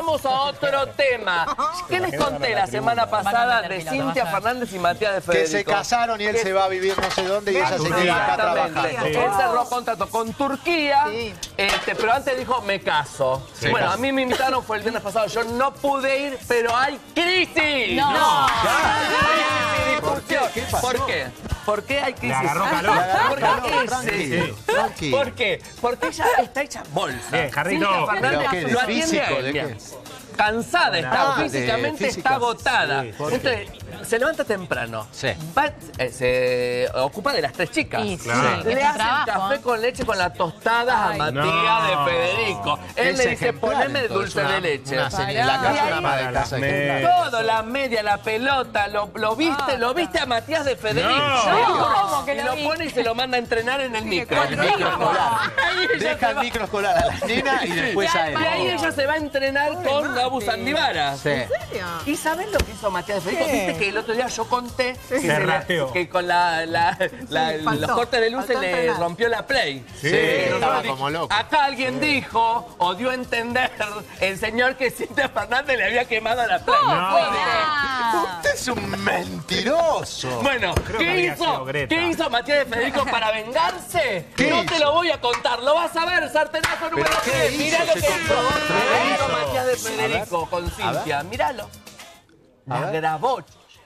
vamos a otro tema. ¿Qué les conté la semana pasada de Cintia Fernández y Matías de Federico? Que se casaron y él se va a vivir no sé dónde y ella se queda acá trabajando. Él cerró contrato con Turquía, pero antes dijo, me caso. Sí, bueno, a mí me invitaron, fue el viernes pasado, yo no pude ir, pero hay crisis. No. Hay discusión. ¿Qué pasó? ¿Por qué? ¿Por qué hay crisis? Le agarró calor. Tranquilo. ¿Por qué? Porque ella está hecha bolsa. Bien, Jarrito. Cintia Fernández ¿Pero qué? ¿De lo atiende físico? a él, ¿De mira. qué? Cansada está, Ah, físicamente de está física. agotada. Sí, Entonces, se levanta temprano. Sí. Va, se ocupa de las tres chicas. Sí, Claro. Le es un hace trabajo, café con leche con las tostadas a Ay, Matías no. de Federico. Él Es le dice, ejemplar, poneme entonces, dulce de leche. La casa es una ama de casa. Todo, la media, la pelota, lo viste a Matías de Federico. No. ¿Cómo que Y lo lo vi? pone y se lo manda a entrenar en el micro. El micro escolar. Ahí ella se Deja el va. micro escolar a las nenas y después a él. Y ahí ella se va a entrenar con Gabu Sandivara. Sí. ¿Y sabés lo que hizo Matías de Federico? Viste que el otro día yo conté Se rateó. que con los cortes de luces le rompió la Play. Sí, estaba como loco. Acá alguien dijo, o dio a entender, el señor que Cintia Fernández le había quemado la Play. No. Usted es un mentiroso. Bueno, Creo que ¿qué había sido Greta. hizo Matías de Federico para vengarse? ¿Qué No hizo? te lo voy a contar, lo vas a ver, sartenazo número ¿Pero qué 3. hizo? Mirá lo Se que hizo. compró Hizo Matías de Federico con Cintia, míralo. A La ver. grabó.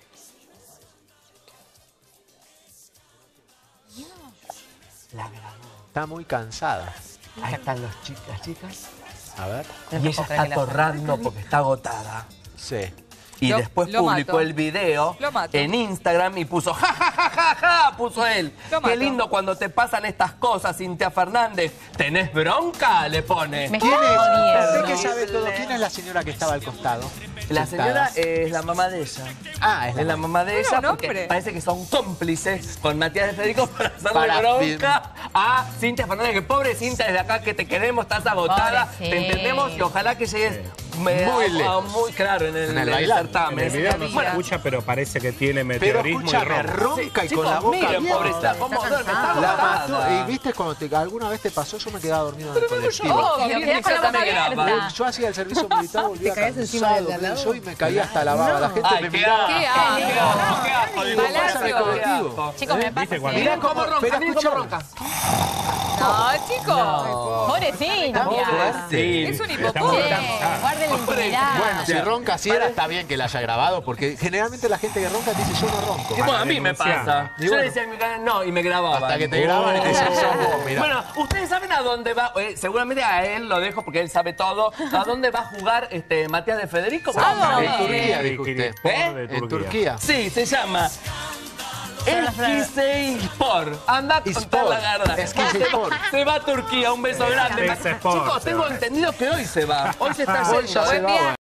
La grabó. Está muy cansada. Ahí están las chicas. A ver. Y ella está torrando porque está agotada. Sí. Y Lo- después lo publicó mato. el video Lo mato. en Instagram y puso ja, ja, ja, ja, ja, puso él. Lo Qué mato. lindo cuando te pasan estas cosas, Cintia Fernández. ¿Tenés bronca? Le pone. Me ¿Quién está es? jodiendo. Usted que sabe todo. ¿Quién es la señora que estaba al costado? La señora Sentada. es la mamá de ella. Ah, Es la mamá de Bueno, ella un porque hombre. parece que son cómplices con Matías de Federico para hacerle Para bronca a Cintia Fernández. Que pobre Cintia, desde acá que te queremos, estás agotada, Pobrecita. te entendemos y ojalá que llegues Muy lejos. muy claro en el bailando. En certamen. el video no se Bueno, escucha, pero parece que tiene Pero meteorismo y escúchame, ronca. ronca y chicos, con la boca miren, abierta. pobrecita, cómo duerme, está La agotada. mató. Y viste, cuando alguna vez te pasó, yo me quedaba dormido en el colectivo. Obvio, quedás con la boca Ella también abierta. Yo hacía el servicio militar, volvía caes encima cansado, del de al lado? yo y me caía hasta la baba. La gente Ay, me qué miraba. ¿Qué asco, asco? qué asco, qué asco. Digo, Palacio. pasa en el colectivo. Chicos, me pasa ¿Viste cuando- Mirá siempre. cómo ronca, Pero miren cómo escuchame. ronca. No, chicos. Pobre Cintia. Sí. Es un Che, hipocondria. guarden la intimidad. Bueno, si ronca así era, está bien que la haya grabado, porque generalmente la gente que ronca te dice, yo no ronco. Bueno, a mí me denunciar. pasa. Y Yo bueno. le decía a mi canal no y me grababan. Hasta que te graban y te dicen, sos vos, mirá. Bueno, ustedes saben a dónde va, seguramente a él lo dejo porque él sabe todo, a dónde va a jugar Matías de Federico. En Turquía, dijo usted. De En Turquía. Sí, se llama Eskişehir Sport. Anda a contar Sport. la garra. Eskişehir Sport. Se va a Turquía, un beso grande. Ese Sport Chicos, se tengo va. entendido que hoy se va. Hoy se está Hoy yendo. ya se ¿eh? va.